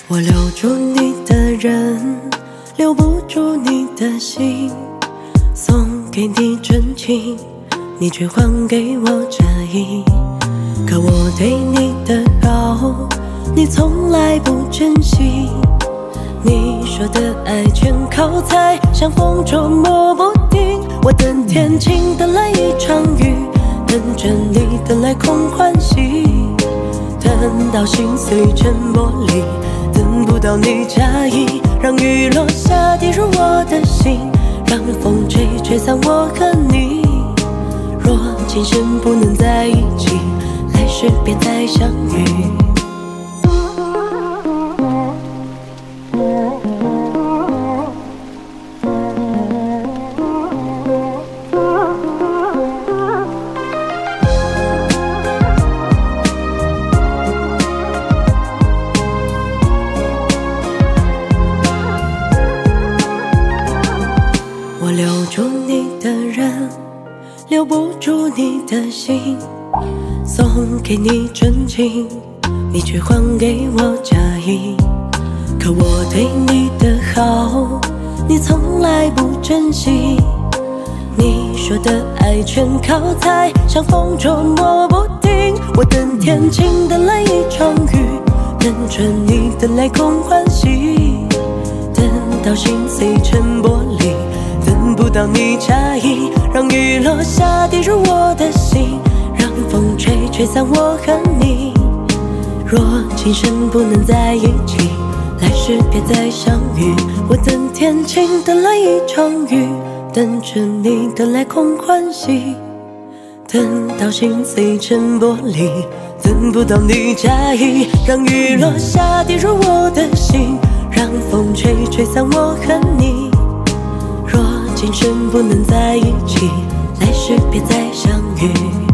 我留住你的人，留不住你的心，送给你真情，你却还给我假意。可我对你的好，你从来不珍惜。你说的爱全靠猜，像风捉摸不定。我等天晴，等来一场雨，等着你，等来空欢喜。等到心碎成玻璃，等不到你假意。让雨落下，滴入我的心，让风吹，吹散我和你。若今生不能在一起，来世别再相遇。我留住你的人，留不住你的心，送给你真情，你却还给我假意。可我对你的好，你从来不珍惜。你说的爱全靠猜，像风捉摸不定。我等天晴，等来一场雨，等着你，等来空欢喜。等到心碎成玻璃，等不到你假意。让雨落下，滴入我的心，让风吹，吹散我和你。若今生不能在一起，来世别再相遇。我等天晴，等来一场雨，等着你，等来空欢喜。等到心碎成玻璃，等不到你假意。让雨落下，滴入我的心，让风吹，吹散我和你。若今生不能在一起，来世别再相遇。